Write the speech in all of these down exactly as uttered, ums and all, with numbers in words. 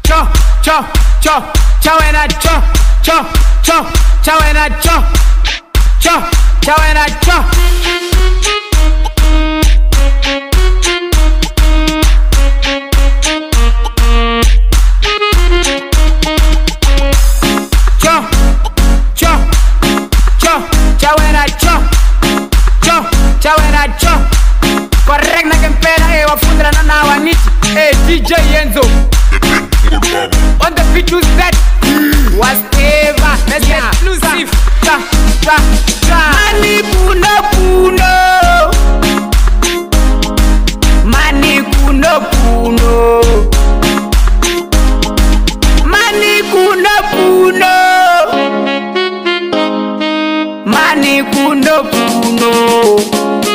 cho, cho, cho, cho and I cho, cho, cho, cho and I cho, cho, cho and I cho. Correct na kempera e wafundra na na waniti. Hey D J Enzo on the beat who's that? Was Eva, let's get exclusive. Cha, cha, cha. Mani puno puno, mani puno puno, mani puno puno, mani puno puno.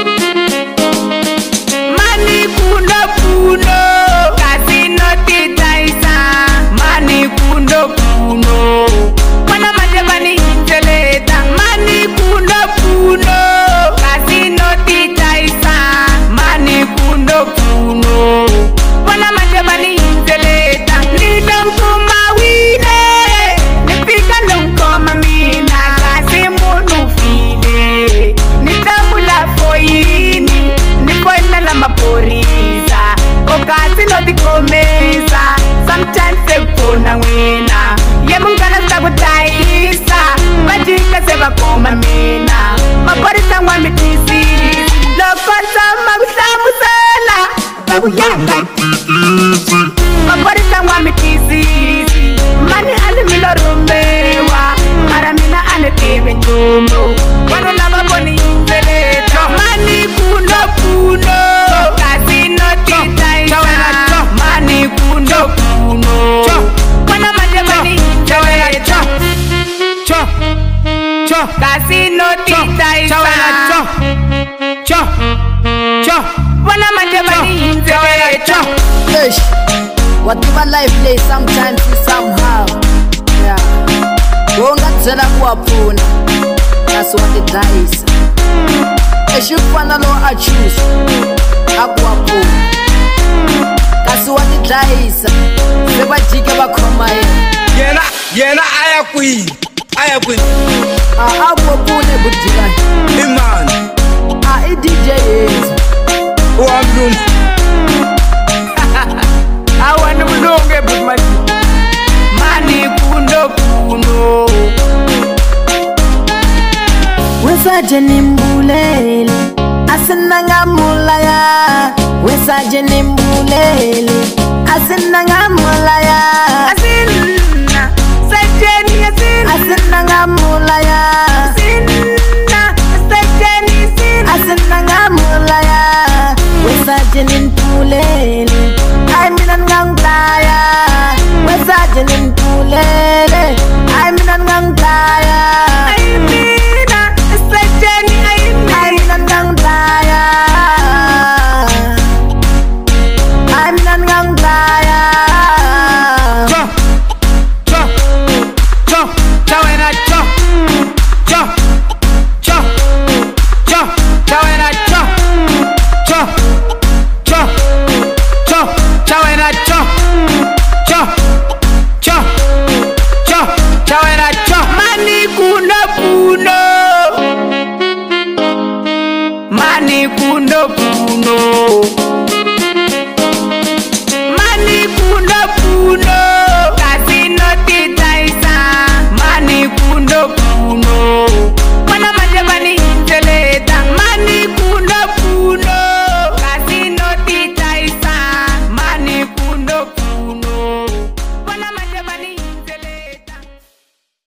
Sometimes they phone na wena ye mungana sakutaisa bajika seba koma mina maporisa ngwa mitisi lokota makusamusela babuyanga maporisa ngwa mitisi mani alimilo rumbewa mara mina anetebe njumo wano lava boni inzeleto mani kuno kuno kasino titaisa mani kuno kuno wana majabani chawela cho cho cho kasino titaisa cho cho cho wana majabani chawela cho. Yes, whatever life plays sometimes is somehow. Yeah, wonga tsela kuwapfuna. That's what it does. Eshifana lo I choose akuwapfuna. That's what it does. Seba jika bakhoma yena. Yena yena ayakwi ayakwi. Ah akuwapfuna budika. Imani. Ah I D J Enzo. Wamlungu. Awana mulunge budmani. Mani kuno kuno. Wesaje nimbulele asinanga mulaya. Wesaje nimbulele asinanga mulaya. Asinna sajeni asinna asinanga mulaya. Asinna sajeni sin asinanga mulaya. Wesaje nimbulele ay minan nganglaya. Wesaje nimbulele ay minan nganglaya. I'm not gonna die.